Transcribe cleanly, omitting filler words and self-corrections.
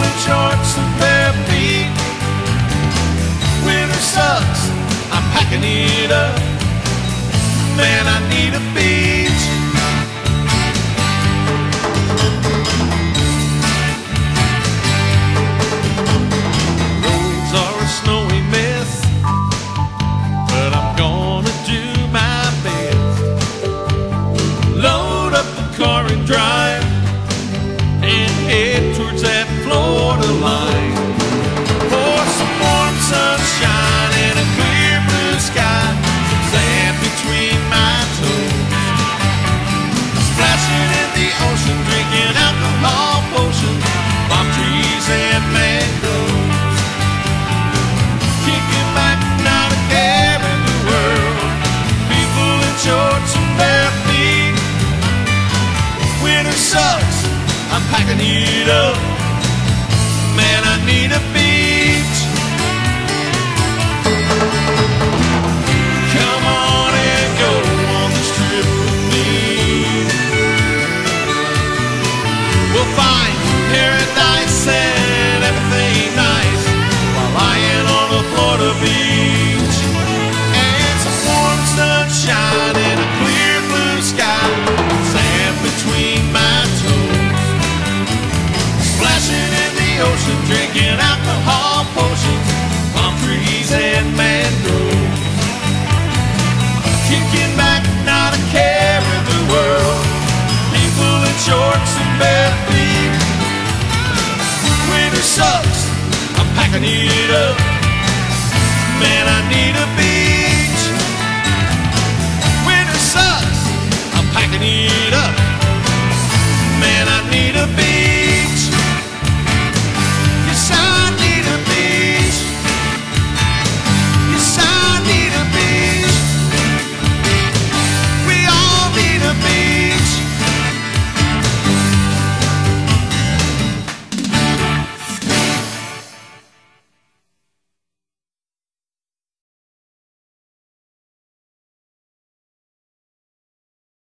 in shorts and bare feet. Winter sucks, I'm packing it up. Man, I need a beach. Roads are a snowy mess, but I'm gonna do my best. Load up the car and drive and head towards that Florida line. For some warm sunshine and a clear blue sky, sand between my toes. Splashing in the ocean, drinking alcohol potions, palm trees and mangroves. Kicking back, not a care in the world. People in shorts and bare feet. Winter sucks, I'm packing it up. Man, I need a beach. Come on and go on this trip with me. We'll find paradise and everything nice while lying on a Florida beach. And some warm sunshine and a clear blue sky, sand between my toes. Splashing in the ocean, drinking alcohol potions, palm trees and mangroves. Kicking back, not a care in the world. People in shorts and bare feet. Winter sucks, I'm packing it up. Man, I need a beach. Winter sucks, I'm packing it up. Man, I need a beach.